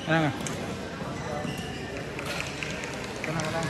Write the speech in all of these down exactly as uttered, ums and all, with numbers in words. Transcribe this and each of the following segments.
Tenang. Tenang, tenang.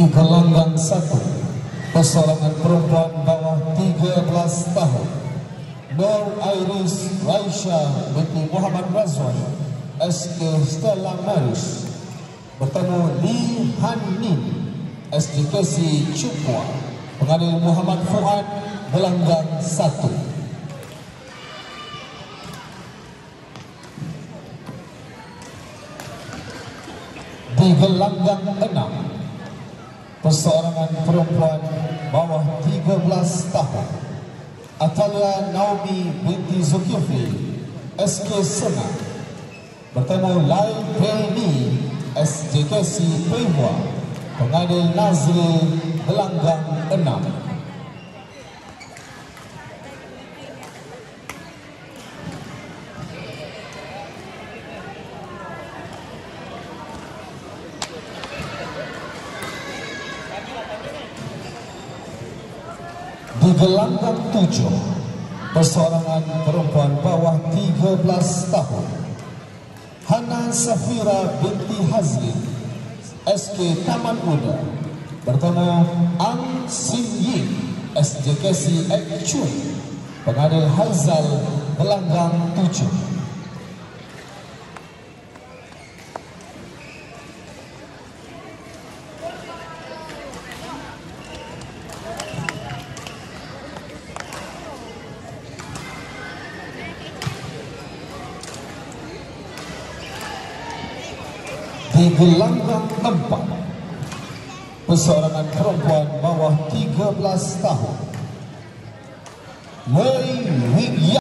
Di gelanggang satu, persoalangan perempuan bawah tiga belas tahun, Nur Iris Raisha binti Muhammad Razwan S K Stella Maris bertemu Li Han Nin S D K C Cupua, pengadil Muhammad Fuad, gelanggang satu. Di gelanggang enam, perseorangan perempuan bawah tiga belas tahun, Atalia Naomi binti Zulkifli S K Sena bertemu Lai Pelni S J K C Pehua, pengadil Nazril, gelanggang enam. Di gelanggang tujuh, perseorangan perempuan bawah tiga belas tahun, Hana Safira binti Hazlin S K Taman Muda bertemu Ang Sin Yin S J K C Ek Chun, pengadil Haizal, gelanggang tujuh. Di gelanggang empat, perseorangan perempuan bawah tiga belas tahun, Mei